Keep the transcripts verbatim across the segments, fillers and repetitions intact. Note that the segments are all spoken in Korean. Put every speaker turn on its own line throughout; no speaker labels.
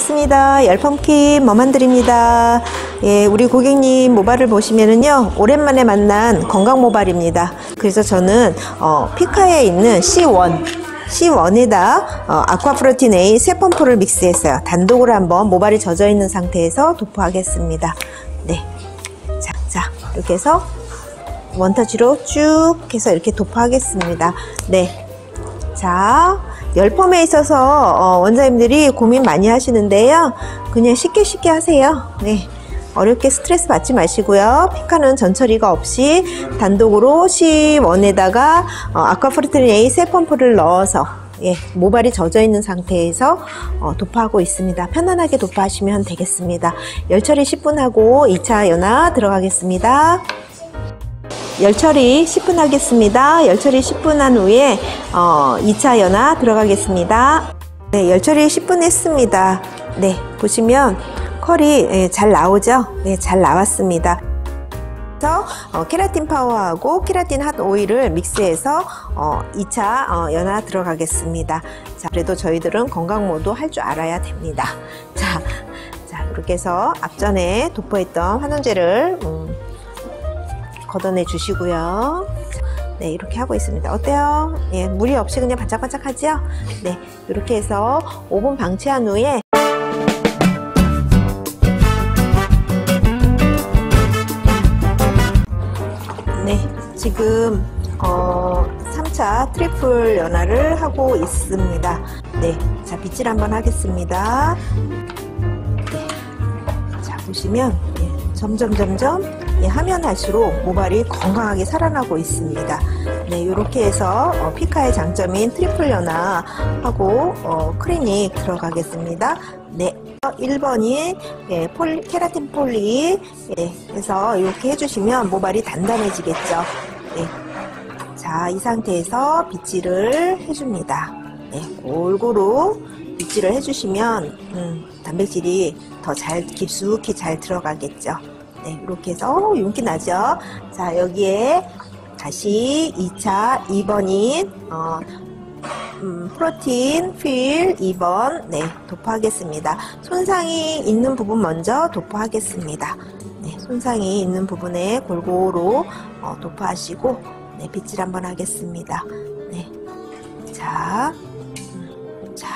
반갑습니다. 열펌킨 머만들입니다. 예, 우리 고객님 모발을 보시면은요, 오랜만에 만난 건강 모발입니다. 그래서 저는 어, 피카에 있는 씨 원 씨 원에다 어, 아쿠아프로틴 A 세 펌프를 믹스했어요. 단독으로 한번 모발이 젖어 있는 상태에서 도포하겠습니다. 네, 자, 자 이렇게 해서 원터치로 쭉 해서 이렇게 도포하겠습니다. 네, 자, 열펌에 있어서 어, 원장님들이 고민 많이 하시는데요, 그냥 쉽게 쉽게 하세요. 네, 어렵게 스트레스 받지 마시고요. 피카는 전처리가 없이 단독으로 씨 원에다가 어, 아쿠아프로틴 A 세 펌프를 넣어서 예, 모발이 젖어 있는 상태에서 어, 도포하고 있습니다. 편안하게 도포하시면 되겠습니다. 열처리 십 분 하고 이 차 연화 들어가겠습니다. 열처리 십 분 하겠습니다. 열처리 십 분 한 후에 어, 이 차 연화 들어가겠습니다. 네, 열처리 십 분 했습니다. 네, 보시면 컬이 예, 잘 나오죠? 네, 잘 나왔습니다. 그래서 어, 케라틴 파워하고 케라틴 핫 오일을 믹스해서 어, 이 차 어, 연화 들어가겠습니다. 자, 그래도 저희들은 건강 모두 할 줄 알아야 됩니다. 자, 자 이렇게 해서 앞전에 도포했던 환원제를 음, 걷어내 주시고요. 네, 이렇게 하고 있습니다. 어때요? 예, 무리 없이 그냥 반짝반짝 하죠? 네, 이렇게 해서 오 분 방치한 후에 네, 지금 어, 삼 차 트리플 연화를 하고 있습니다. 네, 자, 빗질 한번 하겠습니다. 네, 자, 보시면 예, 점점 점점 예, 하면 할수록 모발이 건강하게 살아나고 있습니다. 네, 이렇게 해서 어, 피카의 장점인 트리플 연화하고 어, 클리닉 들어가겠습니다. 네, 일 번인 예, 폴, 케라틴 폴리 예, 해서 이렇게 해주시면 모발이 단단해지겠죠. 네, 자, 이 상태에서 빗질을 해줍니다. 네, 골고루 빗질을 해주시면 음, 단백질이 더 잘 깊숙이 잘 들어가겠죠. 네, 이렇게 해서 어, 윤기 나죠. 자, 여기에 다시 이 차 이 번인 어, 음, 프로틴 필 이 번 네, 도포하겠습니다. 손상이 있는 부분 먼저 도포하겠습니다. 네, 손상이 있는 부분에 골고루 어, 도포하시고 네, 빗질 한번 하겠습니다. 네, 자, 음, 자,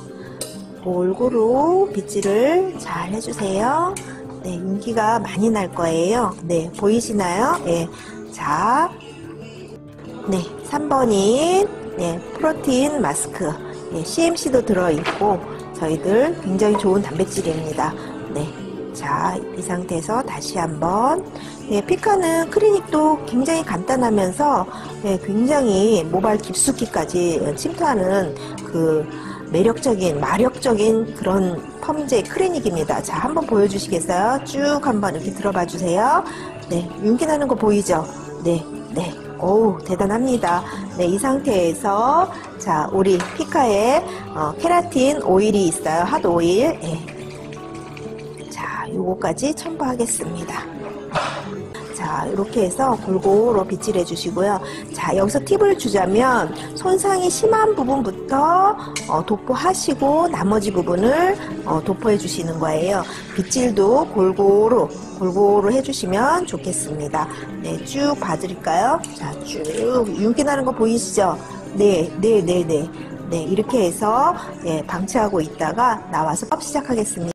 골고루 빗질을 잘 해주세요. 네, 윤기가 많이 날 거예요. 네, 보이시나요? 네, 자, 네, 삼 번인 네, 프로틴 마스크 네, 씨엠씨도 들어있고 저희들 굉장히 좋은 단백질입니다. 네, 자, 이 상태에서 다시 한번 네, 피카는 클리닉도 굉장히 간단하면서 네, 굉장히 모발 깊숙이까지 침투하는 그 매력적인, 마력적인 그런 펌제 클리닉입니다. 자, 한번 보여주시겠어요? 쭉 한번 이렇게 들어봐 주세요. 네, 윤기 나는 거 보이죠? 네, 네. 오우, 대단합니다. 네, 이 상태에서 자, 우리 피카에 어, 케라틴 오일이 있어요. 핫 오일. 네. 자, 요거까지 첨부하겠습니다. 자, 이렇게 해서 골고루 빗질해 주시고요. 자, 여기서 팁을 주자면 손상이 심한 부분부터 어, 도포하시고 나머지 부분을 어, 도포해 주시는 거예요. 빗질도 골고루 골고루 해주시면 좋겠습니다. 네, 쭉 봐드릴까요? 자, 쭉 윤기 나는 거 보이시죠? 네, 네, 네, 네. 네, 이렇게 해서 예, 방치하고 있다가 나와서 업 시작하겠습니다.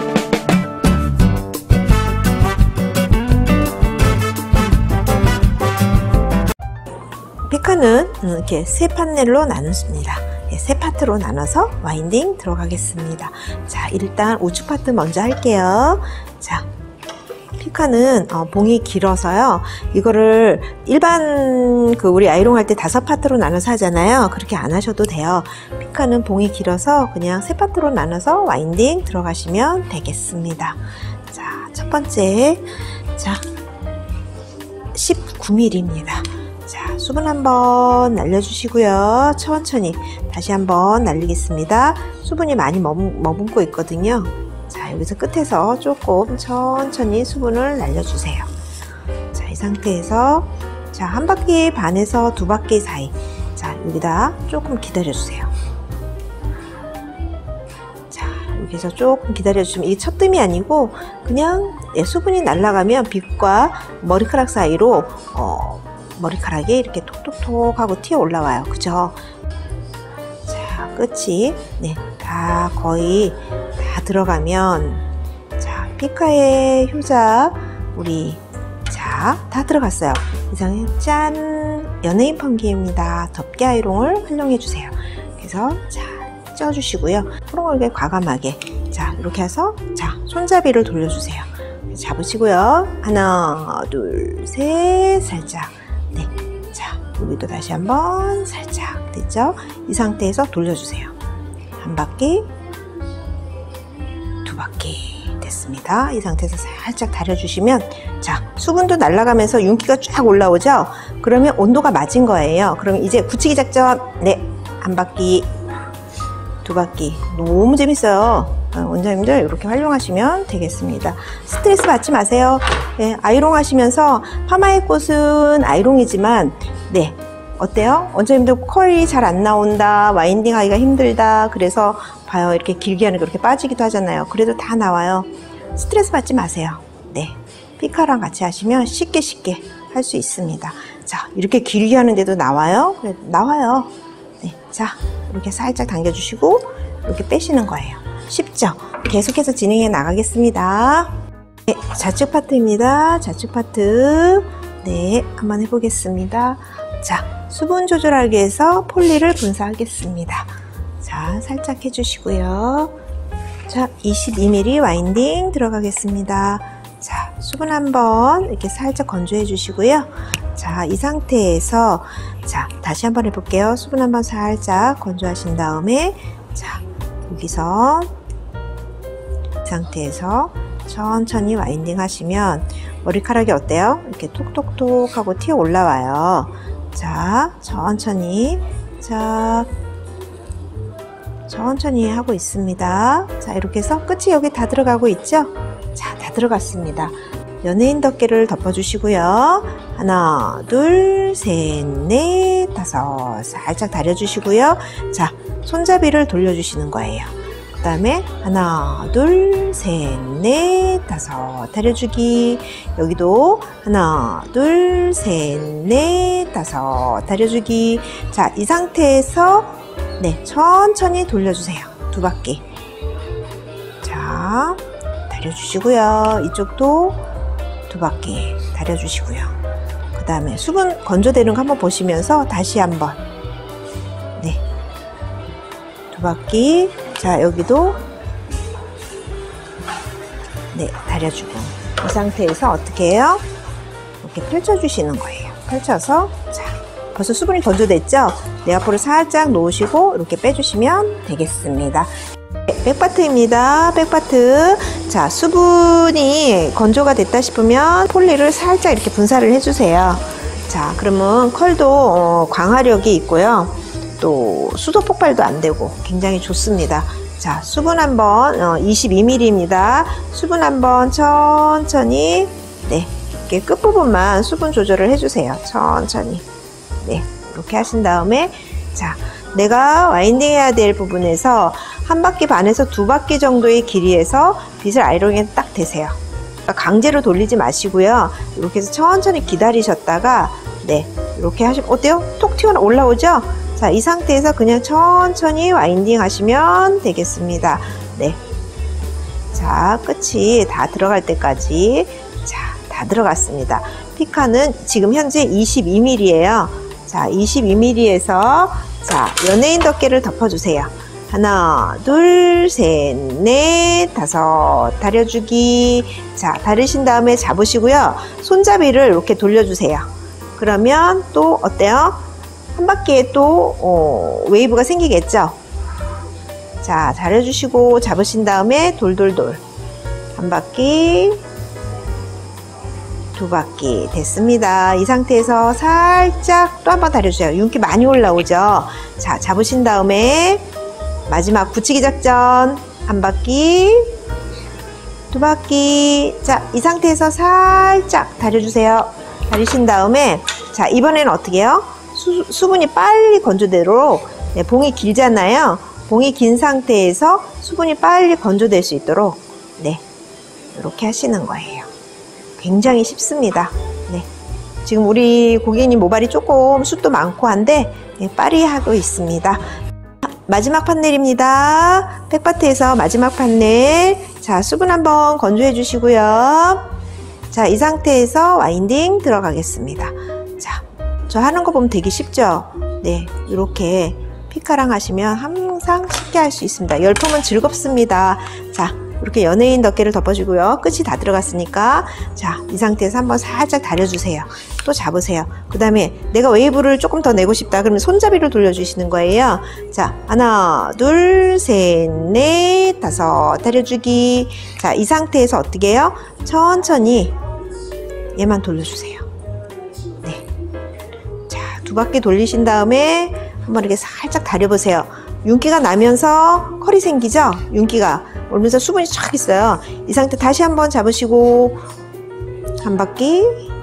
피카는 이렇게 세 판넬로 나눴습니다. 세 파트로 나눠서 와인딩 들어가겠습니다. 자, 일단 우측 파트 먼저 할게요. 자, 피카는 어, 봉이 길어서요. 이거를 일반 그 우리 아이롱 할 때 다섯 파트로 나눠서 하잖아요. 그렇게 안 하셔도 돼요. 피카는 봉이 길어서 그냥 세 파트로 나눠서 와인딩 들어가시면 되겠습니다. 자, 첫 번째, 자, 십구 밀리미터입니다. 자, 수분 한번 날려주시고요. 천천히 다시 한번 날리겠습니다. 수분이 많이 머문, 머금고 있거든요. 자, 여기서 끝에서 조금 천천히 수분을 날려주세요. 자, 이 상태에서 자, 한 바퀴 반에서 두 바퀴 사이, 자, 여기다 조금 기다려주세요. 자, 이렇게 해서 조금 기다려주시면, 이게 첫 뜸이 아니고 그냥 네, 수분이 날아가면 빗과 머리카락 사이로 어, 머리카락이 이렇게 톡톡톡 하고 튀어 올라와요. 그죠? 자, 끝이 네, 다 거의 다 들어가면, 자, 피카의 효자 우리 자, 다 들어갔어요. 이상해. 짠! 연예인 펌기입니다. 덮개 아이롱을 활용해 주세요. 그래서 자, 쪄주시고요. 호롱을 과감하게, 자, 이렇게 해서 자, 손잡이를 돌려주세요. 잡으시고요. 하나, 둘, 셋, 살짝. 네, 자, 여기도 다시 한번 살짝. 됐죠? 이 상태에서 돌려주세요. 한 바퀴, 두 바퀴. 됐습니다. 이 상태에서 살짝 다려주시면, 자, 수분도 날아가면서 윤기가 쫙 올라오죠? 그러면 온도가 맞은 거예요. 그럼 이제 굳히기 작전. 네, 한 바퀴, 두 바퀴. 너무 재밌어요. 원장님들 이렇게 활용하시면 되겠습니다. 스트레스 받지 마세요. 네, 아이롱 하시면서, 파마의 꽃은 아이롱이지만, 네, 어때요? 원장님들 컬이 잘 안 나온다, 와인딩 하기가 힘들다, 그래서 봐요, 이렇게 길게 하는 거 이렇게 빠지기도 하잖아요. 그래도 다 나와요. 스트레스 받지 마세요. 네, 피카랑 같이 하시면 쉽게 쉽게 할 수 있습니다. 자, 이렇게 길게 하는데도 나와요? 그래, 나와요. 네, 자, 이렇게 살짝 당겨주시고 이렇게 빼시는 거예요. 쉽죠? 계속해서 진행해 나가겠습니다. 네, 좌측 파트입니다. 좌측 파트. 네, 한번 해보겠습니다. 자, 수분 조절하기 위해서 폴리를 분사하겠습니다. 자, 살짝 해주시고요. 자, 이십이 밀리미터 와인딩 들어가겠습니다. 자, 수분 한번 이렇게 살짝 건조해 주시고요. 자, 이 상태에서, 자, 다시 한번 해볼게요. 수분 한번 살짝 건조하신 다음에, 자, 여기서 이 상태에서 천천히 와인딩 하시면 머리카락이 어때요? 이렇게 톡톡톡 하고 튀어 올라와요. 자, 천천히, 자, 천천히 하고 있습니다. 자, 이렇게 해서 끝이 여기 다 들어가고 있죠? 자, 다 들어갔습니다. 연예인 덮개를 덮어주시고요. 하나, 둘, 셋, 넷, 다섯. 살짝 다려주시고요. 자, 손잡이를 돌려주시는 거예요. 그 다음에 하나, 둘, 셋, 넷, 다섯. 다려주기. 여기도 하나, 둘, 셋, 넷, 다섯. 다려주기. 자, 이 상태에서 네, 천천히 돌려주세요. 두 바퀴. 자, 다려주시고요. 이쪽도 두 바퀴 다려주시고요. 그 다음에 수분 건조되는 거 한번 보시면서 다시 한번. 네, 두 바퀴. 자, 여기도 네, 다려주고. 이 상태에서 어떻게 해요? 이렇게 펼쳐주시는 거예요. 펼쳐서, 자, 벌써 수분이 건조됐죠? 내 앞으로 살짝 놓으시고 이렇게 빼주시면 되겠습니다. 백파트입니다. 백파트. 자, 수분이 건조가 됐다 싶으면 폴리를 살짝 이렇게 분사를 해주세요. 자, 그러면 컬도 어, 광활력이 있고요. 또 수도 폭발도 안 되고 굉장히 좋습니다. 자, 수분 한번 어, 이십이 밀리미터입니다. 수분 한번 천천히, 네, 이렇게 끝부분만 수분 조절을 해주세요. 천천히. 네, 이렇게 하신 다음에, 자, 내가 와인딩 해야 될 부분에서 한 바퀴 반에서 두 바퀴 정도의 길이에서 빗을 아이롱에 딱 대세요. 그러니까 강제로 돌리지 마시고요. 이렇게 해서 천천히 기다리셨다가, 네, 이렇게 하시면 어때요? 톡 튀어 올라오죠? 자, 이 상태에서 그냥 천천히 와인딩 하시면 되겠습니다. 네, 자, 끝이 다 들어갈 때까지, 자, 다 들어갔습니다. 피카는 지금 현재 이십이 밀리미터예요. 자, 이십이 밀리미터에서 자, 연예인 덮개를 덮어주세요. 하나, 둘, 셋, 넷, 다섯. 다려주기. 자, 다리신 다음에 잡으시고요. 손잡이를 이렇게 돌려주세요. 그러면 또 어때요? 한 바퀴에 또 어, 웨이브가 생기겠죠? 자, 다려주시고 잡으신 다음에 돌돌돌. 한 바퀴, 두 바퀴 됐습니다. 이 상태에서 살짝 또 한 번 다려주세요. 윤기 많이 올라오죠? 자, 잡으신 다음에 마지막 붙이기 작전. 한 바퀴, 두 바퀴. 자, 이 상태에서 살짝 다려주세요. 다리신 다음에, 자, 이번에는 어떻게 해요? 수, 수분이 빨리 건조되도록, 네, 봉이 길잖아요. 봉이 긴 상태에서 수분이 빨리 건조될 수 있도록 네, 이렇게 하시는 거예요. 굉장히 쉽습니다. 네, 지금 우리 고객님 모발이 조금 숱도 많고 한데 네, 빠르게 하고 있습니다. 마지막 판넬입니다. 팩바트에서 마지막 판넬. 자, 수분 한번 건조해 주시고요. 자, 이 상태에서 와인딩 들어가겠습니다. 자, 저 하는 거 보면 되게 쉽죠? 네, 이렇게 피카랑 하시면 항상 쉽게 할 수 있습니다. 열품은 즐겁습니다. 자, 이렇게 연예인 덮개를 덮어주고요. 끝이 다 들어갔으니까 자, 이 상태에서 한번 살짝 다려주세요. 또 잡으세요. 그 다음에 내가 웨이브를 조금 더 내고 싶다 그러면 손잡이를 돌려주시는 거예요. 자, 하나, 둘, 셋, 넷, 다섯 다려주기. 자, 이 상태에서 어떻게 해요? 천천히 얘만 돌려주세요. 네. 자, 두 바퀴 돌리신 다음에 한번 이렇게 살짝 다려보세요. 윤기가 나면서 컬이 생기죠? 윤기가 오면서 수분이 쫙 있어요. 이 상태 다시 한번 잡으시고 한 바퀴,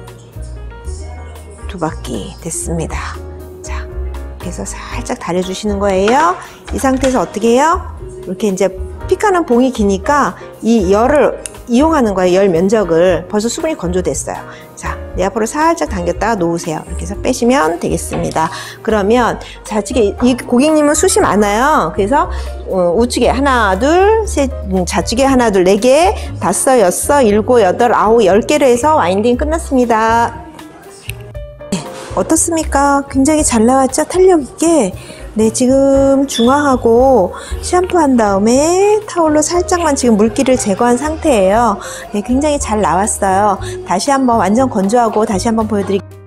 두 바퀴 됐습니다. 자, 그래서 살짝 다려주시는 거예요. 이 상태에서 어떻게 해요? 이렇게 이제 피카는 봉이 기니까 이 열을 이용하는 거예요. 열 면적을. 벌써 수분이 건조됐어요. 자, 내 앞으로 살짝 당겼다가 놓으세요. 이렇게 해서 빼시면 되겠습니다. 그러면 좌측에, 이 고객님은 숱이 많아요. 그래서 어, 우측에 하나, 둘, 셋, 음, 좌측에 하나, 둘, 네 개, 다섯, 여섯, 일곱, 여덟, 아홉, 열 개로 해서 와인딩 끝났습니다. 네, 어떻습니까? 굉장히 잘 나왔죠? 탄력 있게. 네, 지금 중화하고 샴푸한 다음에 타올로 살짝만 지금 물기를 제거한 상태예요. 네, 굉장히 잘 나왔어요. 다시 한번 완전 건조하고 다시 한번 보여드릴게요.